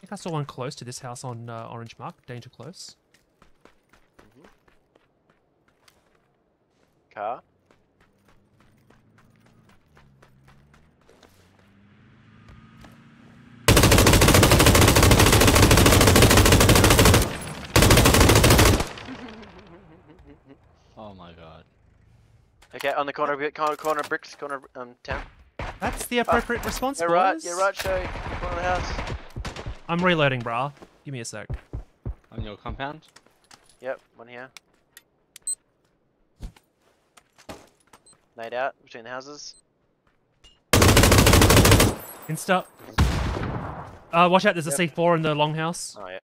think I saw one close to this house on orange mark. Danger close. Car. Oh my god. Okay, on the corner bricks, corner town. That's the appropriate response, You're boys. right, you're right, Shay. Corner of the house. I'm reloading, brah. Give me a sec. On your compound? Yep, one here. Nade out between the houses. Insta. Watch out, there's a C4 in the longhouse. Oh yeah.